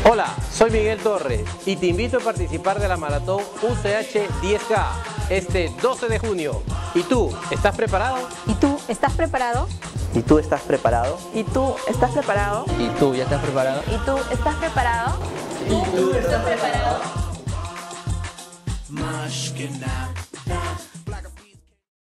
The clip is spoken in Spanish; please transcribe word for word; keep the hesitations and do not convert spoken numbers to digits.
Hola, soy Miguel Torres y te invito a participar de la maratón U C H diez K este doce de junio. ¿Y tú, estás preparado? ¿Y tú, estás preparado? ¿Y tú estás preparado? ¿Y tú estás preparado? ¿Y tú ya estás preparado? ¿Y tú estás preparado? ¿Y tú estás preparado?